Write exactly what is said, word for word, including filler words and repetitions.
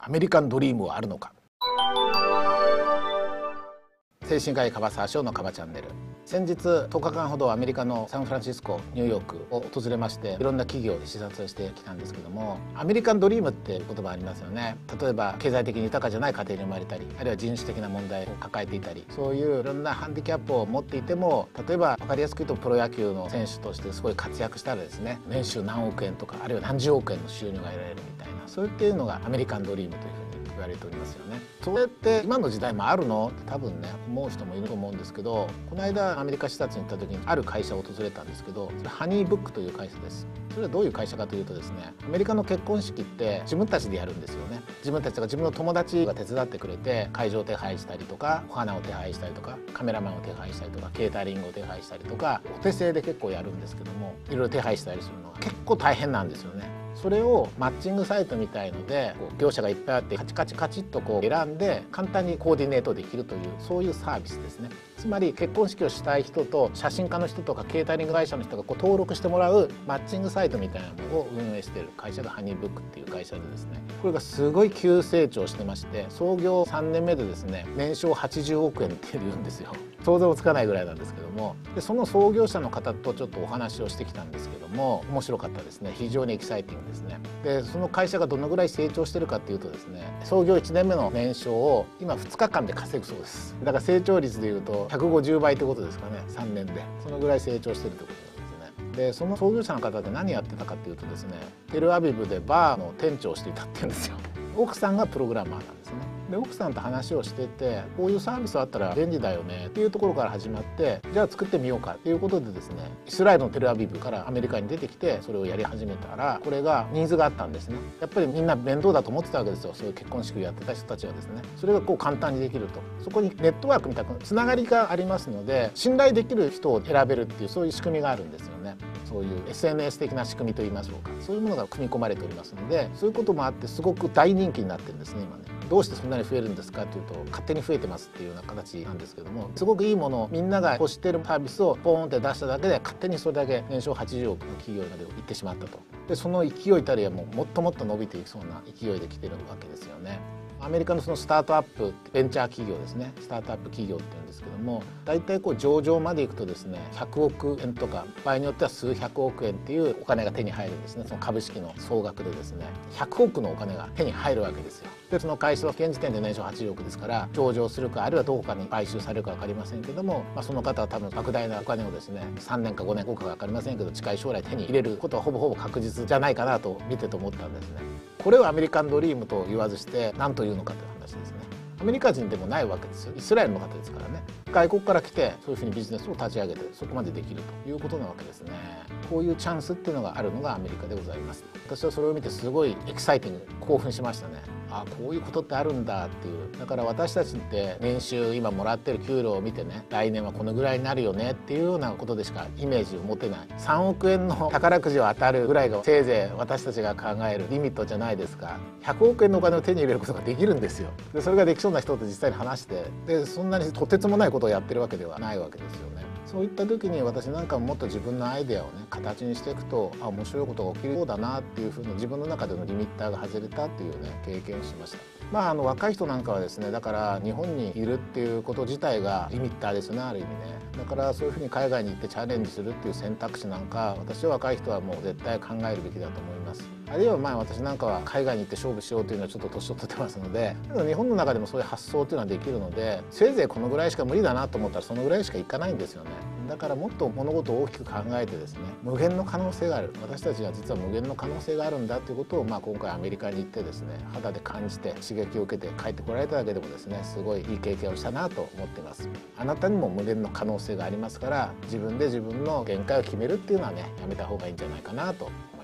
アメリカンドリームはあるのか。精神科医樺沢翔の樺チャンネル。先日とおかかんほどアメリカのサンフランシスコ、ニューヨークを訪れまして、いろんな企業で視察をしてきたんですけども、アメリカンドリームって言葉ありますよね。例えば経済的に豊かじゃない家庭に生まれたり、あるいは人種的な問題を抱えていたり、そういういろんなハンディキャップを持っていても、例えば分かりやすく言うとプロ野球の選手としてすごい活躍したらですね、年収何億円とか、あるいは何十億円の収入が得られるみたいな、そういうのがアメリカンドリームというふうに言われておりますよね。それって今の時代もあるのって多分ね思う人もいると思うんですけど、この間アメリカ視察に行った時にある会社を訪れたんですけど、それハニーブックという会社です。それはどういう会社かというとですね、アメリカの結婚式って自分たちでやるんですよね。自分たちが自分の友達が手伝ってくれて、会場を手配したりとか、お花を手配したりとか、カメラマンを手配したりとか、ケータリングを手配したりとか、お手製で結構やるんですけども、いろいろ手配したりするのは結構大変なんですよね。それをマッチングサイトみたいのでこう業者がいっぱいあってカチカチカチッとこう選んで簡単にコーディネートできるという、そういうサービスですね。つまり結婚式をしたい人と写真家の人とかケータリング会社の人がこう登録してもらうマッチングサイトみたいなものを運営している会社がハニーブックっていう会社でですね、これがすごい急成長してまして、創業さんねんめでですね年商はちじゅうおくえんっていうんですよ。想像もつかないぐらいなんですけども、でその創業者の方とちょっとお話をしてきたんですけども、面白かったですね。非常にエキサイティングですね。でその会社がどのぐらい成長してるかっていうとですね、創業いちねんめの年商を今ふつかかんで稼ぐそうです。だから成長率でいうとひゃくごじゅうばいってことですかね。さんねんでそのぐらい成長してるってことなんですね。でその創業者の方で何やってたかっていうとですね、テルアビブでバーの店長をしていたっていうんですよ。奥さんがプログラマーなんですね。で奥さんと話をしてて、こういうサービスあったら便利だよねっていうところから始まって、じゃあ作ってみようかっていうことでですね、イスラエルのテルアビブからアメリカに出てきてそれをやり始めたら、これがニーズがあったんですね。やっぱりみんな面倒だと思ってたわけですよ。そういう結婚式をやってた人たちはですね、それがこう簡単にできると、そこにネットワークみたいなつながりがありますので、信頼できる人を選べるっていう、そういう仕組みがあるんですよね。そういう エスエヌエス 的な仕組みといいましょうか、そういうものが組み込まれておりますので、そういうこともあってすごく大人気になってるんですね今ね。どうしてそんなに増えるんですかというと、勝手に増えてますっていうような形なんですけども、すごくいいものをみんなが欲しているサービスをポーンって出しただけで、勝手にそれだけ年商はちじゅうおくの企業まで行ってしまったと。でその勢いたりはもうもっともっと伸びていきそうな勢いで来てるわけですよね。アメリカのそのスタートアップベンチャー企業ですね、スタートアップ企業っていうんですけども、大体こう上場までいくとですねひゃくおくえんとか場合によっては数百億円っていうお金が手に入るんですね。その株式の総額でですねひゃくおくのお金が手に入るわけですよ。でその会社は現時点で年商はちじゅうおくですから、上場するかあるいはどこかに買収されるか分かりませんけども、まあ、その方は多分莫大なお金をですねさんねんかごねんごか分かりませんけど、近い将来手に入れることはほぼほぼ確実じゃないかなと見てと思ったんですね。これをアメリカンドリームと言わずして何というのかという話ですね。アメリカ人でもないわけですよ。イスラエルの方ですからね。外国から来てそういうふうにビジネスを立ち上げてそこまでできるということなわけですね。こういうチャンスっていうのがあるのがアメリカでございます。私はそれを見てすごいエキサイティング、興奮しましたね。ああこういうことってあるんだっていう。だから私たちって年収今もらってる給料を見てね、来年はこのぐらいになるよねっていうようなことでしかイメージを持てない。さんおくえんの宝くじを当たるぐらいがせいぜい私たちが考えるリミットじゃないですか。ひゃくおくえんのお金を手に入れることができるんですよ。でそれができそうな人と実際に話して、でそんなにとてつもないことをやってるわけではないわけですよね。そういった時に私なんかももっと自分のアイデアをね形にしていくと、あ面白いことが起きるそうだなっていうふうに自分の中でのリミッターが外れたっていうね経験をしました。まああの若い人なんかはですね、だから日本にいるっていうこと自体がリミッターですね、ある意味ね。だからそういうふうに海外に行ってチャレンジするっていう選択肢なんか、私は若い人はもう絶対考えるべきだと思います。あるいはまあ私なんかは海外に行って勝負しようというのはちょっと年を取ってますので、日本の中でもそういう発想というのはできるので、せいぜいこのぐらいしか無理だなと思ったらそのぐらいしかいかないんですよね。だからもっと物事を大きく考えてですね、無限の可能性がある、私たちは実は無限の可能性があるんだということを、まあ今回アメリカに行ってですね肌で感じて刺激を受けて帰ってこられただけでもですね、すごいいい経験をしたなと思っています。あなたにも無限の可能性がありますから、自分で自分の限界を決めるっていうのはねやめた方がいいんじゃないかなと思います。